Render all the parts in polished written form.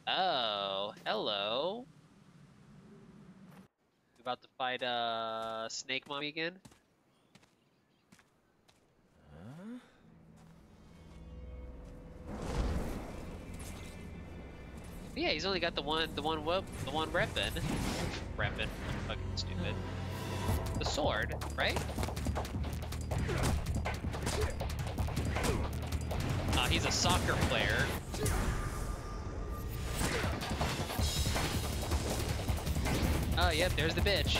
Oh, hello. We about to fight Snake Mommy again? Huh? Yeah, he's only got the one weapon. Reppin'. I'm fucking stupid. The sword, right? He's a soccer player. Oh, yep, there's the bitch.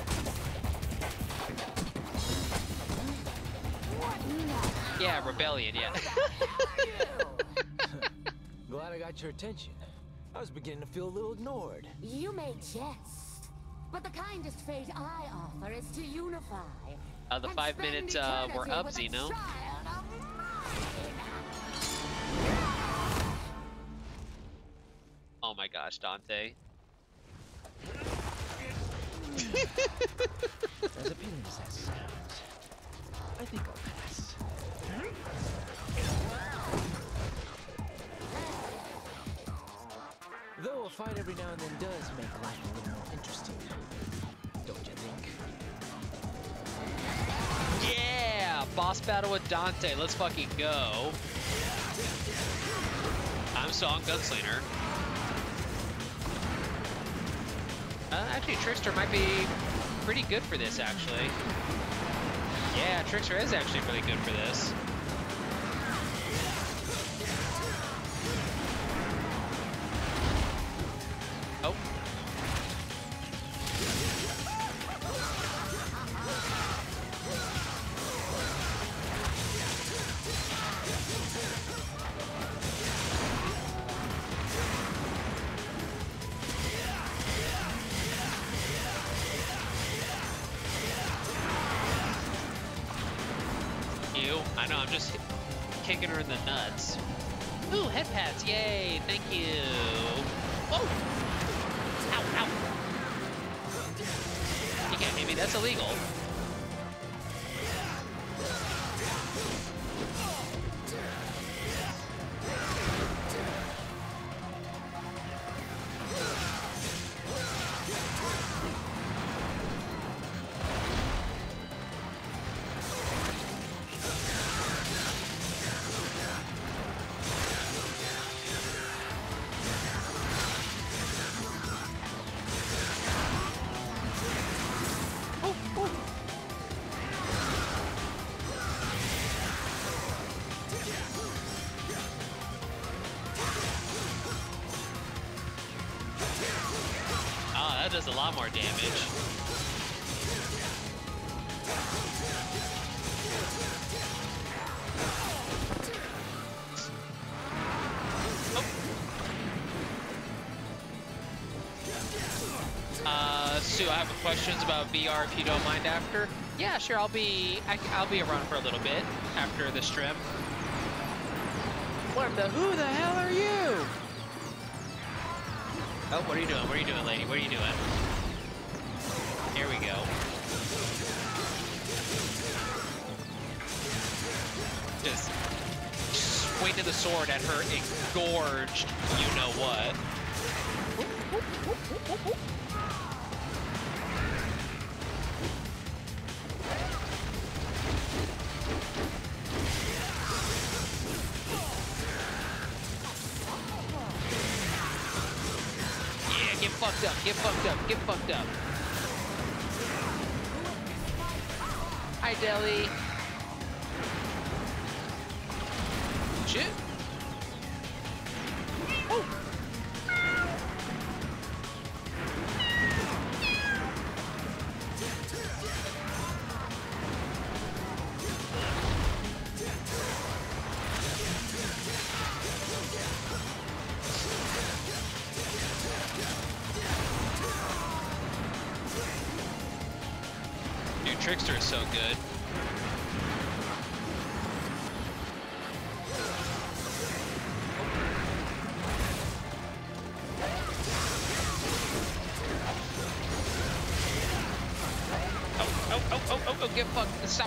Yeah, rebellion, yeah. Glad I got your attention. I was beginning to feel a little ignored. You may jest, but the kindest fate I offer is to unify. The and 5 spend minutes eternity were up, with a Xeno. child of mine. Oh my gosh, Dante. As appealing as that sounds, I think I'll pass. Though a fight every now and then does make life a little more interesting, don't you think? Yeah! Boss battle with Dante. Let's fucking go. I'm Song Gunslinger. Actually, Trickster might be pretty good for this, actually. Yeah, Trickster is actually really good for this. Oh. I know, I'm just kicking her in the nuts. Ooh, head pats, yay, thank you. Whoa! Ow, ow. You can't hit me, that's illegal. That does a lot more damage. Sue, I have questions about VR if you don't mind after. Yeah, sure, I'll be around for a little bit after the stream. Who the hell are you? Oh, what are you doing? What are you doing, lady? What are you doing? Here we go. Just swinging the sword at her engorged you-know-what. Get fucked up, get fucked up, get fucked up. Hi, Deli. Shit. Oh. Dude, Trickster is so good. Oh, get fucked. Stop.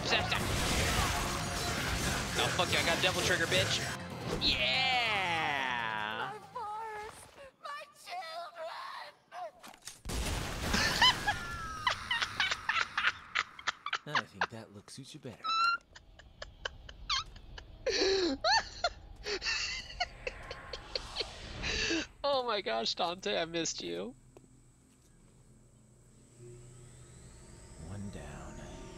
Oh, fuck you, I got Devil Trigger, bitch. Yeah! My forest! My suits you better. Oh my gosh, Dante, I missed you. One down.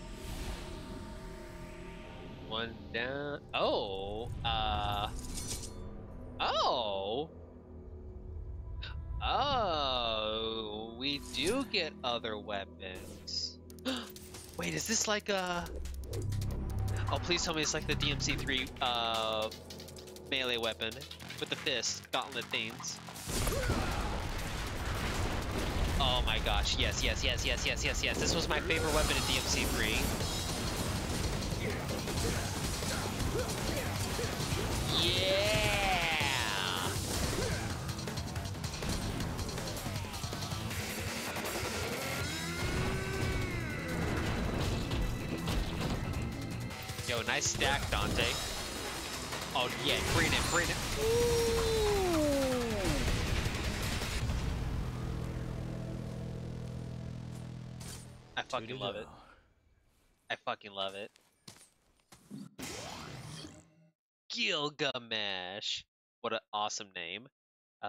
One down. Oh, oh. Oh, we do get other weapons. Wait, is this like a... Oh, please tell me it's like the DMC3 melee weapon with the fist, gauntlet things. Oh my gosh, yes, yes, yes, yes, yes, yes, yes. This was my favorite weapon in DMC3. Yeah! Yo, nice stack, Dante. Oh yeah, bring it, bring it. Ooh. I fucking love it. I fucking love it. Gilgamesh. What an awesome name.